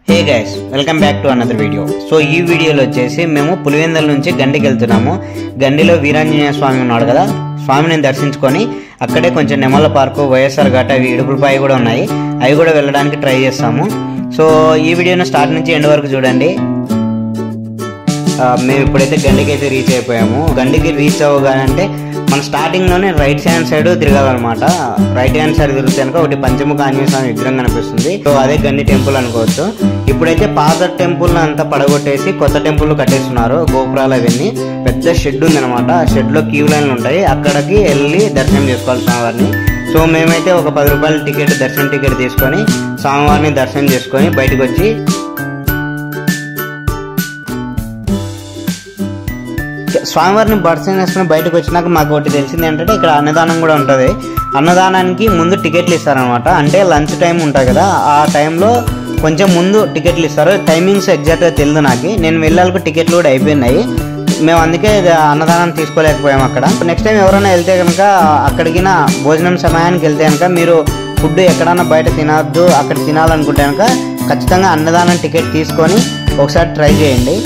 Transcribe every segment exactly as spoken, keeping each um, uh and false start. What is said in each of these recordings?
Hey guys, welcome back to another video. So ఈ వీడియోలో వచ్చేసి మేము పులివెందుల నుంచి గండికి వెళ్తున్నాము. గండిలో వీరాంజనేయ స్వామి ఉన్నాడు కదా, స్వామిని దర్శించుకొని అక్కడే కొంచెం నెమల పార్కు, వైఎస్ఆర్ ఘాట్, అవి ఇడుపులపాయి కూడా ఉన్నాయి, అవి కూడా వెళ్ళడానికి ట్రై చేస్తాము. సో ఈ వీడియోను స్టార్ట్ నుంచి ఎండ్ వరకు చూడండి. మేము ఇప్పుడైతే గండికి అయితే రీచ్ అయిపోయాము. గండికి రీచ్ అవ్వగానంటే మన స్టార్టింగ్లోనే రైట్ హ్యాండ్ సైడ్ తిరగాలన్నమాట. రైట్ హ్యాండ్ సైడ్ తిరిగితే కనుక ఒకటి పంచముఖ ఆంజనేయ స్వామి విగ్రహం కనిపిస్తుంది. సో అదే గండి టెంపుల్ అనుకోవచ్చు. ఇప్పుడైతే పాత టెంపుల్ అంతా పడగొట్టేసి కొత్త టెంపుల్ కట్టేస్తున్నారు. గోపురాలు అవన్నీ పెద్ద షెడ్ ఉంది అనమాట. ఆ షెడ్ లో క్యూ లైన్లు ఉంటాయి, అక్కడికి వెళ్ళి దర్శనం చేసుకోవాలి స్వామివారిని. సో మేమైతే ఒక పది రూపాయల టికెట్, దర్శనం టికెట్ తీసుకొని స్వామివారిని దర్శనం చేసుకొని బయటకు వచ్చి స్వామివారిని దర్శనం చేసుకుని బయటకు వచ్చినాక మాకు ఒకటి తెలిసింది ఏంటంటే ఇక్కడ అన్నదానం కూడా ఉంటుంది. అన్నదానానికి ముందు టికెట్లు ఇస్తారనమాట. అంటే లంచ్ టైం ఉంటుంది కదా, ఆ టైంలో కొంచెం ముందు టికెట్లు ఇస్తారు. టైమింగ్స్ ఎగ్జాక్ట్గా తెలియదు నాకు. నేను వెళ్ళాలకు టికెట్లు కూడా అయిపోయినాయి. మేము అందుకే అన్నదానం తీసుకోలేకపోయాము అక్కడ. నెక్స్ట్ టైం ఎవరైనా వెళ్తే కనుక అక్కడికి భోజనం సమయానికి వెళ్తే కనుక మీరు ఫుడ్ ఎక్కడన్నా బయట తినద్దు, అక్కడ తినాలనుకుంటే కనుక ఖచ్చితంగా అన్నదానం టికెట్ తీసుకొని ఒకసారి ట్రై చేయండి.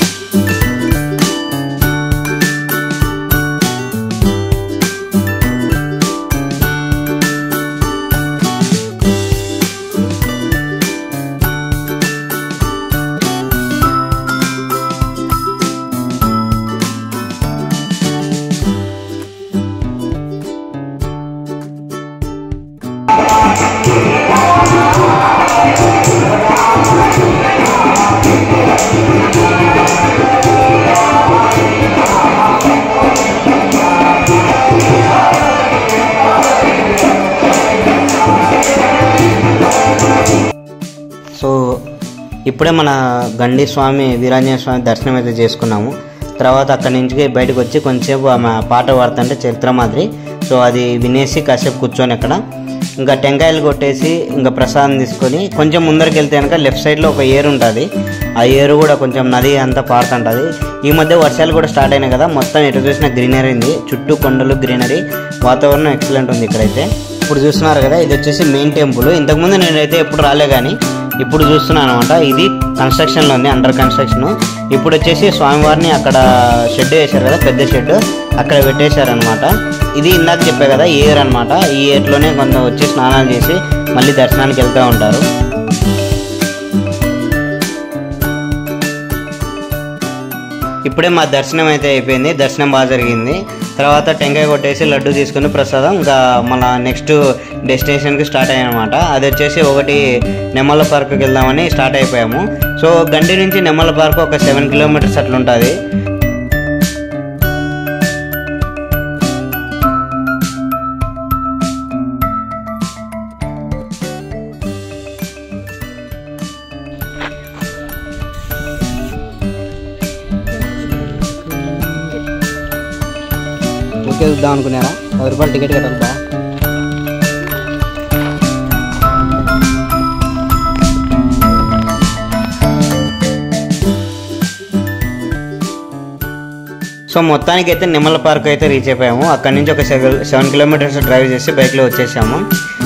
సో ఇప్పుడే మన గండి స్వామి, వీరాంజనేయ స్వామి దర్శనం అయితే చేసుకున్నాము. తర్వాత అక్కడి నుంచి బయటకు వచ్చి కొంచెంసేపు ఆమె పాట పాడుతుంటే చరిత్ర మాదిరి, సో అది వినేసి కాసేపు కూర్చొని అక్కడ ఇంకా టెంకాయలు కొట్టేసి ఇంకా ప్రసాదం తీసుకొని కొంచెం ముందరికి వెళ్తే కనుక లెఫ్ట్ సైడ్లో ఒక ఏరు ఉంటుంది. ఆ ఏరు కూడా కొంచెం నది అంతా పారుతుంటుంది. ఈ మధ్య వర్షాలు కూడా స్టార్ట్ అయినాయి కదా, మొత్తం ఎటు చూసినా గ్రీనరీ ఉంది, చుట్టూ కొండలు, గ్రీనరీ, వాతావరణం ఎక్సలెంట్ ఉంది ఇక్కడైతే. ఇప్పుడు చూస్తున్నారు కదా, ఇది వచ్చేసి మెయిన్ టెంపుల్. ఇంతకుముందు నేనైతే ఎప్పుడు రాలే కానీ ఇప్పుడు చూస్తున్నాను అనమాట. ఇది కన్స్ట్రక్షన్లో ఉంది, అండర్ కన్స్ట్రక్షన్. ఇప్పుడు వచ్చేసి స్వామివారిని అక్కడ షెడ్ వేశారు కదా, పెద్ద షెడ్, అక్కడ పెట్టేశారనమాట. ఇది ఇందాక చెప్పే కదా ఏర్ అనమాట. ఈ ఏర్లోనే కొంత వచ్చి స్నానాలు చేసి మళ్ళీ దర్శనానికి వెళ్తూ ఉంటారు. ఇప్పుడే మా దర్శనం అయితే అయిపోయింది. దర్శనం బాగా జరిగింది. తర్వాత టెంకాయ కొట్టేసి లడ్డు తీసుకుని ప్రసాదం ఇంకా మళ్ళీ నెక్స్ట్ డెస్టినేషన్కి స్టార్ట్ అయ్యామన్నమాట. అది వచ్చేసి ఒకటి నెమల పార్క్కి వెళ్దామని స్టార్ట్ అయిపోయాము. సో గండి నుంచి నెమల పార్క్ ఒక సెవెన్ కిలోమీటర్స్ అట్లా ఉంటుంది. చూద్దాం అనుకున్నారా, పది రూపాయలు టికెట్ కట్టాలి బా. సో మొత్తానికి అయితే నిమ్మల పార్క్ అయితే రీచ్ అయిపోయాము. అక్కడి నుంచి ఒక సెవెన్ సెవెన్ కిలోమీటర్స్ డ్రైవ్ చేసి బైక్లో వచ్చేసాము.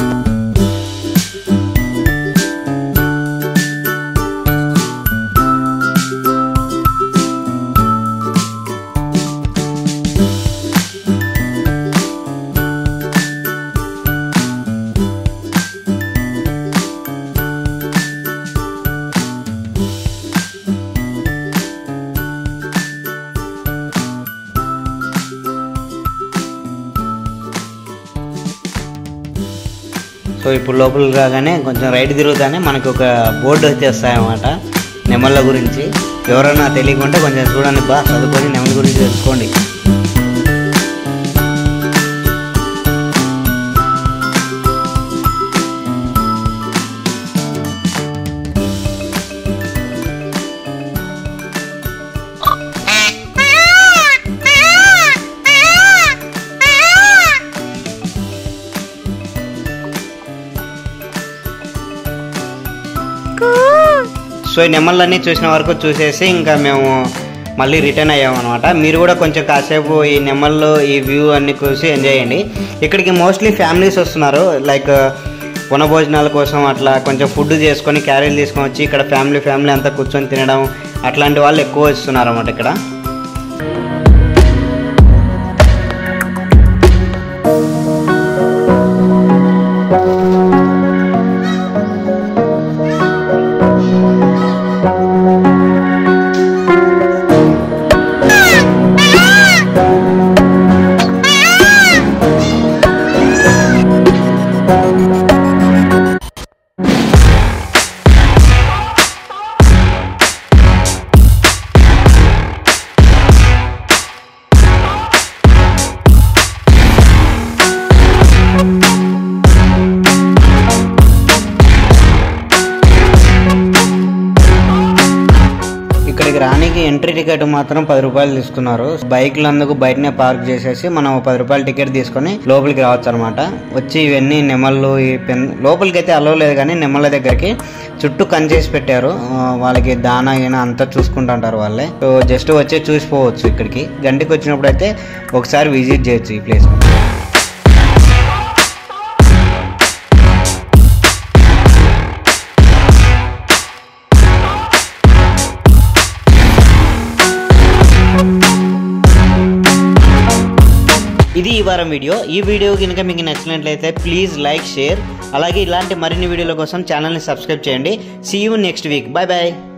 సో ఇప్పుడు లోపలికి రాగానే కొంచెం రైట్ తిరుగుతానే మనకు ఒక బోర్డు అయితే వస్తాయన్నమాట నెమళ్ళ గురించి. ఎవరైనా తెలియకుంటే కొంచెం చూడండి బా, చదువుకొని నెమళ్ళ గురించి తెలుసుకోండి. సో ఈ నెమళ్ళన్నీ చూసిన వరకు చూసేసి ఇంకా మేము మళ్ళీ రిటర్న్ అయ్యామన్నమాట. మీరు కూడా కొంచెం కాసేపు ఈ నెమళ్ళు, ఈ వ్యూ అన్ని చూసి ఎంజాయ్ చేయండి. ఇక్కడికి మోస్ట్లీ ఫ్యామిలీస్ వస్తున్నారు. లైక్ వనభోజనాల కోసం అట్లా కొంచెం ఫుడ్ చేసుకొని క్యారీలు తీసుకొని వచ్చి ఇక్కడ ఫ్యామిలీ ఫ్యామిలీ అంతా కూర్చొని తినడం అట్లాంటి వాళ్ళు ఎక్కువ వస్తున్నారు అన్నమాట ఇక్కడ. ఇక్కడికి రానికి ఎంట్రీ టికెట్ మాత్రం పది రూపాయలు తీసుకున్నారు. బైక్లు అందుకు బయటనే పార్క్ చేసేసి మనం పది రూపాయల టికెట్ తీసుకొని లోపలికి రావచ్చు అనమాట. వచ్చి ఇవన్నీ నెమళ్ళు ఈ పెన్ లోపలికి అయితే అలవ్ లేదు, కానీ నెమళ్ళ దగ్గరికి చుట్టూ కంచేసి పెట్టారు. వాళ్ళకి దానా గినా అంతా చూసుకుంటుంటారు వాళ్ళే. సో జస్ట్ వచ్చి చూసిపోవచ్చు. ఇక్కడికి గండికి వచ్చినప్పుడు అయితే ఒకసారి విజిట్ చేయొచ్చు ఈ ప్లేస్. ఇది ఈ వారం వీడియో. ఈ వీడియో కనుక మీకు నచ్చినట్లయితే ప్లీజ్ లైక్, షేర్, అలాగే ఇలాంటి మరిన్ని వీడియోల కోసం ఛానల్ని సబ్స్క్రైబ్ చేయండి. See you next week. Bye bye.